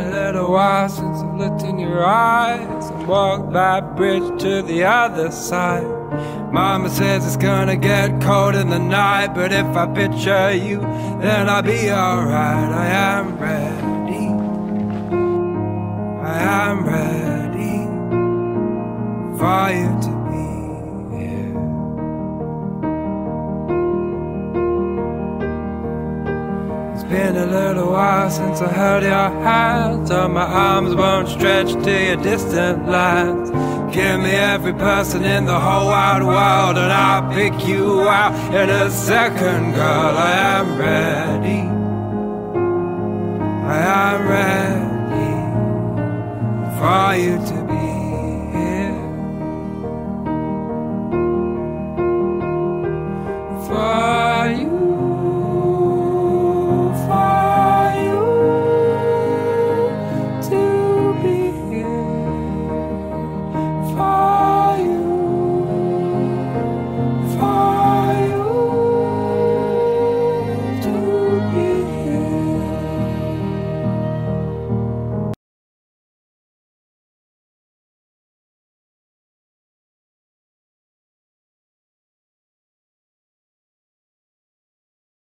a little while since I've looked in your eyes and walked that bridge to the other side. Mama says it's gonna get cold in the night, but if I picture you, then I'll be alright. I am ready, I am ready for you to be here. It's been a little while since I held your hand, so my arms won't stretch to your distant lands. Give me every person in the whole wide world, and I'll pick you out in a second, girl. I am ready, I am ready for you to